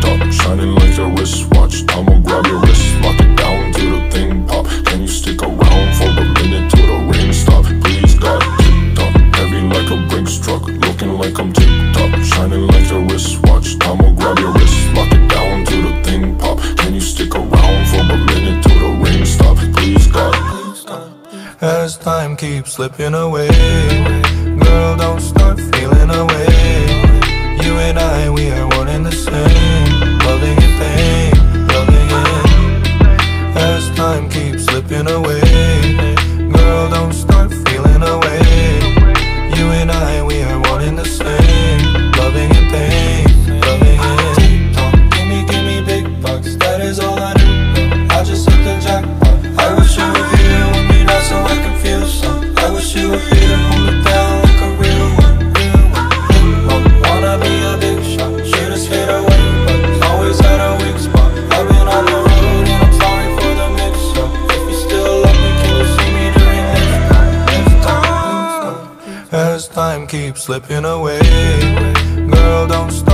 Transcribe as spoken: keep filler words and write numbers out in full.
tick-tock, shining like a wristwatch. I'ma grab your wrist, lock it down to the thing pop. Can you stick around for a minute till the rain stop? Please God, tick-tock, heavy like a Brinks truck, looking like I'm tick-tock, shining like a wristwatch. I'ma grab your wrist, lock it down to the thing pop. Can you stick around for a minute till the rain stop? Please God. As time keeps slipping away, girl, don't start feeling away. You and I, we are one and the same, loving and pain, loving it. As time keeps slipping away, girl, don't start feeling away. You and I, we are one and the same, loving and pain, loving it. Tick-tock, gimme, gimme big bucks, that is all I do. I just hit the jackpot. I wish you were here with me now so I can feel some. I wish you were here to hold me down like a real one, real one. Wanna be a big shot, should have stayed away, but always had a weak spot. I've been on the road and I'm sorry for the mix-up. If you still love me, can you see me during this time, this time, this time? As time keeps slipping away, girl, don't stop.